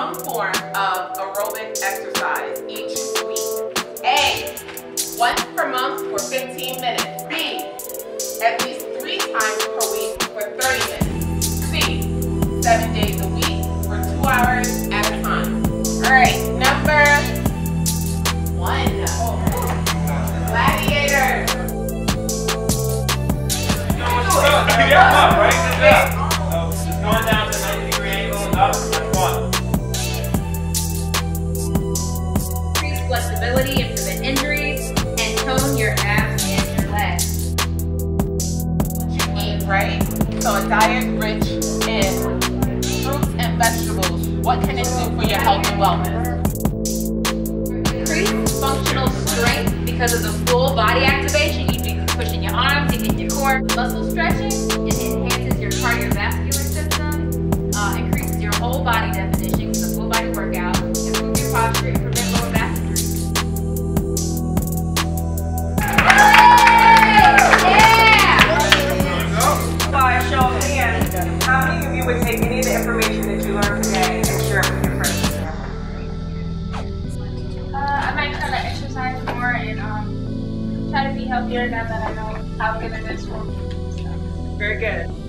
some form of aerobic exercise each week? A, once per month for 15 minutes. B, at least 3 times per week for 30 minutes. C, 7 days a week for 2 hours at a time. Alright, number 1. Gladiator. Yeah, right? Good job. So just going down to 90-degree angle and up. That's 1. Increase flexibility and prevent injuries, and tone your abs and your legs. What you eat, right? So a diet rich in fruits and vegetables. What can it do for your health and wellness? Increase functional strength because of the full body activation. You be pushing your arms, you get your core. Muscle stretching, it enhances your cardiovascular system, increases your whole body definition, it's a full body workout, improve your posture, and prevent lower back injuries. By a show of hands, how many of you would take any of the information that you learned today and share it with your friends? I might try to exercise more and try to be healthier now that I know how good it is for me. Very good.